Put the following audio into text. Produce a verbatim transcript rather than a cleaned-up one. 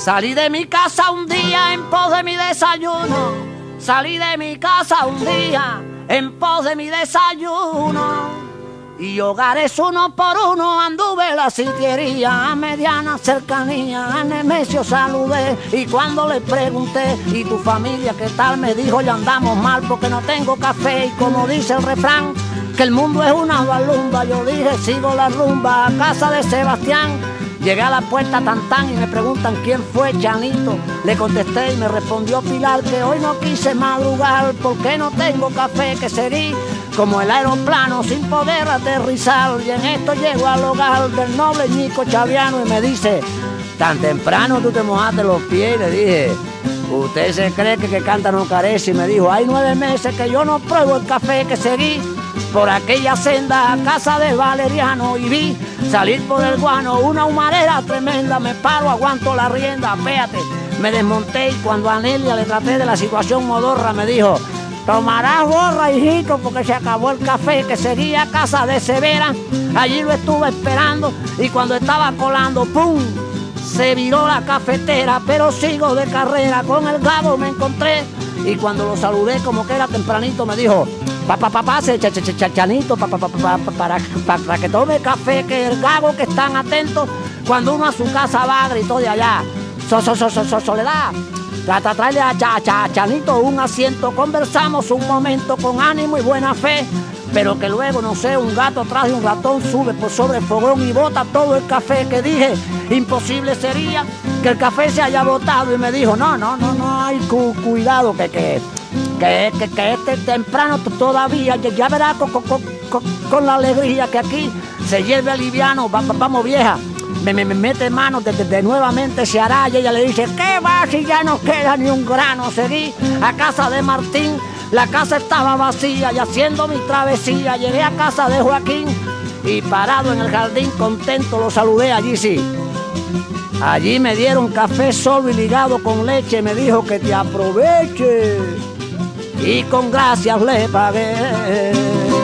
Salí de mi casa un día en pos de mi desayuno. Salí de mi casa un día en pos de mi desayuno. Y hogares uno por uno anduve la sitiería, a mediana cercanía a Nemesio saludé. Y cuando le pregunté, ¿y tu familia qué tal? Me dijo, ya andamos mal porque no tengo café. Y como dice el refrán, que el mundo es una balumba, yo dije, sigo la rumba a casa de Sebastián. Llegué a la puerta tan tan y me preguntan quién fue Chanito. Le contesté y me respondió Pilar que hoy no quise madrugar porque no tengo café, que seguí como el aeroplano sin poder aterrizar. Y en esto llego al hogar del noble Ñico Chaviano y me dice, tan temprano tú te mojaste los pies. Y le dije, ¿usted se cree que que canta no carece? Y me dijo, hay nueve meses que yo no pruebo el café, que seguí por aquella senda a casa de Valeriano y vi salir por el guano una humareda tremenda. Me paro, aguanto la rienda, fíjate, me desmonté y cuando a Nelia le traté de la situación modorra me dijo, tomarás borra, hijito, porque se acabó el café, que seguía a casa de Severa. Allí lo estuve esperando y cuando estaba colando, ¡pum!, se viró la cafetera, pero sigo de carrera, con el Gago me encontré y cuando lo saludé como que era tempranito me dijo, papá, papá, se Chanito, pa, pa, pa, pa, pa, para, para que tome café, que el Gago que están atentos cuando uno a su casa va, gritó de allá, so, so, so, so, so, Soledad, trata de traerle a cha, cha, Chanito un asiento, conversamos un momento con ánimo y buena fe, pero que luego, no sé, un gato atrás de un ratón sube por sobre el fogón y bota todo el café, que dije, imposible sería que el café se haya botado y me dijo, no, no, no, no, hay cu cuidado, que, que, que, que, que este temprano todavía, ya, ya verás con, con, con, con la alegría que aquí se hierve aliviano, va, va, vamos vieja. Me, me, me mete mano de, de, de nuevamente se hará y ella le dice, ¿qué va si ya no queda ni un grano? Seguí a casa de Martín, la casa estaba vacía y haciendo mi travesía llegué a casa de Joaquín y parado en el jardín contento lo saludé. Allí sí, allí me dieron café solo y ligado con leche, me dijo que te aproveche y con gracias le pagué.